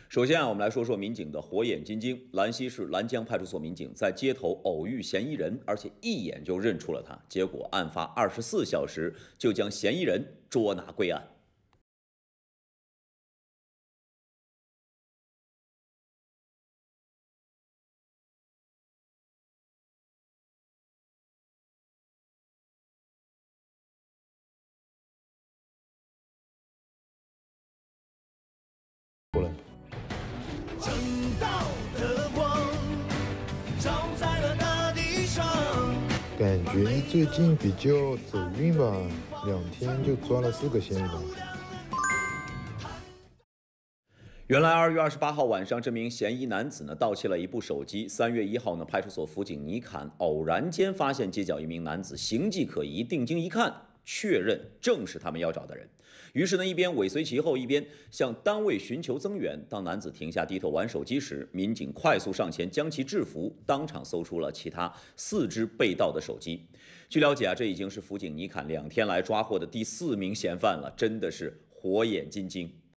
首先我们来说说民警的火眼金睛。兰溪市兰江派出所民警在街头偶遇嫌疑人，而且一眼就认出了他。结果案发24小时就将嫌疑人捉拿归案。 正道的光照在了大地上。 感觉最近比较走运吧，2天就抓了4个嫌疑人。 原来2月28号晚上，这名嫌疑男子盗窃了一部手机。3月1号派出所辅警尼坎偶然间发现街角一名男子形迹可疑，定睛一看，确认正是他们要找的人。于是一边尾随其后，一边向单位寻求增援。当男子停下低头玩手机时，民警快速上前将其制服，当场搜出了其他4只被盗的手机。据了解这已经是辅警尼坎2天来抓获的第4名嫌犯了，真的是火眼金睛。